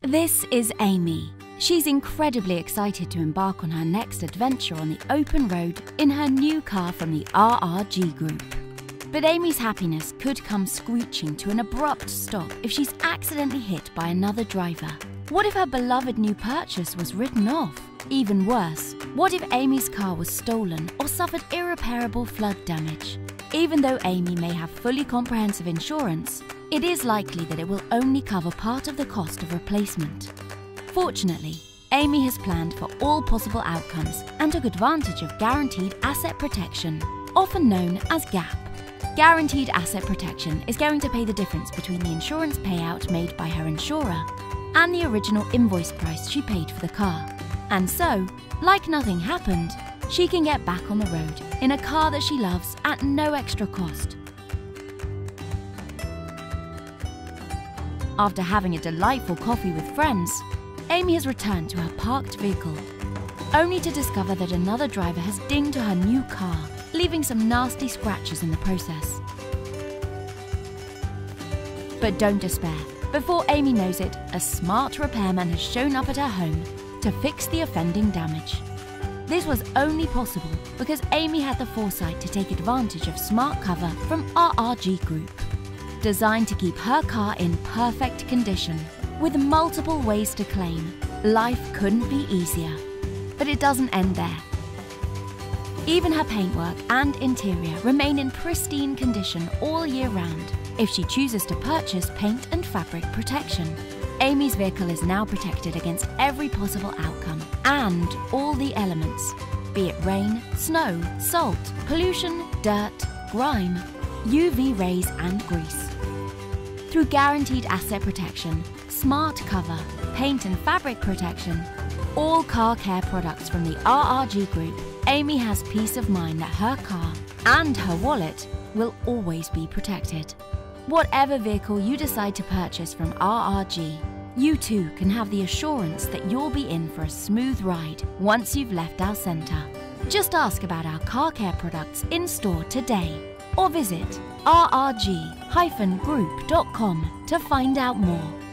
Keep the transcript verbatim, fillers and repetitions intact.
This is Amy. She's incredibly excited to embark on her next adventure on the open road in her new car from the R R G group. But Amy's happiness could come screeching to an abrupt stop if she's accidentally hit by another driver. What if her beloved new purchase was written off? Even worse, what if Amy's car was stolen or suffered irreparable flood damage? Even though Amy may have fully comprehensive insurance, it is likely that it will only cover part of the cost of replacement. Fortunately, Amy has planned for all possible outcomes and took advantage of Guaranteed Asset Protection, often known as GAP. Guaranteed Asset Protection is going to pay the difference between the insurance payout made by her insurer and the original invoice price she paid for the car. And so, like nothing happened, she can get back on the road in a car that she loves at no extra cost. After having a delightful coffee with friends, Amy has returned to her parked vehicle, only to discover that another driver has dinged her new car, leaving some nasty scratches in the process. But don't despair. Before Amy knows it, a smart repairman has shown up at her home to fix the offending damage. This was only possible because Amy had the foresight to take advantage of Smart Cover from R R G Group. Designed to keep her car in perfect condition, with multiple ways to claim, life couldn't be easier. But it doesn't end there. Even her paintwork and interior remain in pristine condition all year round if she chooses to purchase paint and fabric protection. Amy's vehicle is now protected against every possible outcome and all the elements, be it rain, snow, salt, pollution, dirt, grime, U V rays and grease. Through Guaranteed Asset Protection, Smart Cover, Paint and Fabric Protection, all car care products from the R R G Group, Amy has peace of mind that her car and her wallet will always be protected. Whatever vehicle you decide to purchase from R R G, you too can have the assurance that you'll be in for a smooth ride once you've left our centre. Just ask about our car care products in store today or visit R R G dash group dot com to find out more.